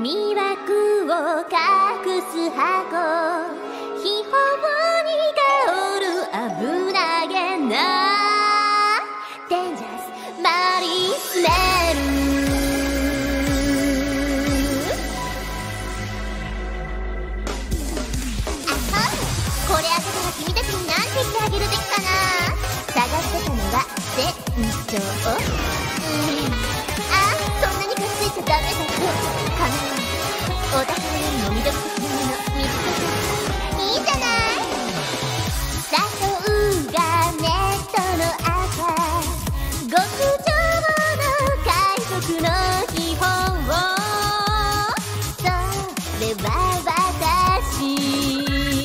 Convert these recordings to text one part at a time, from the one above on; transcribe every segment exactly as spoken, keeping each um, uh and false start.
魅惑を隠す箱、秘宝に香る危なげなデンジャラスマリンスメル。これ開けたら君たちに何て言ってあげるべきかな。探してたのは船長。うん、あ、そんなにくっついちゃダメだと。かなわお宝よりも魅力的なもの見つけた。いいじゃない。砂糖がネットの赤、極上の海賊の秘宝。それは私。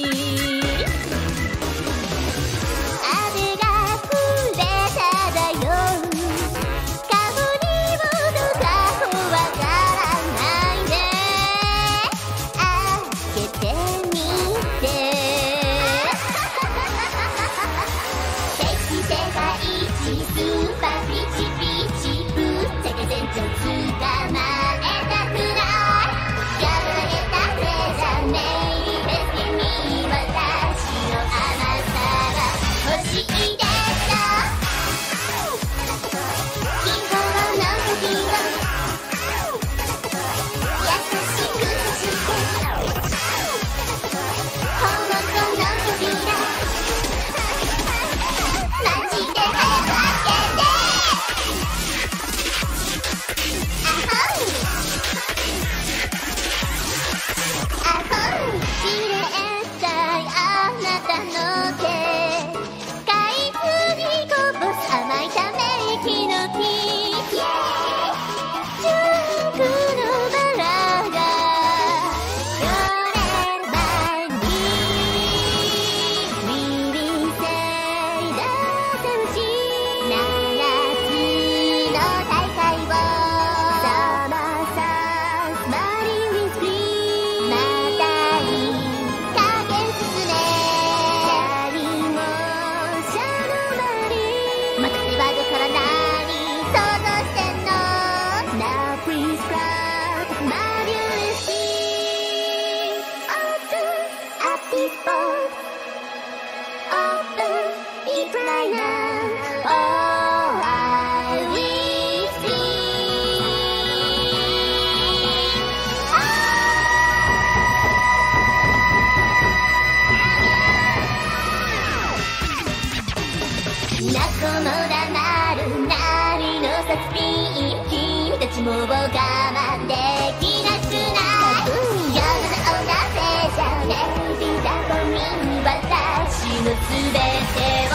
もう我慢できなくない。世の中だけじゃねえ、ビタコミ私のすべて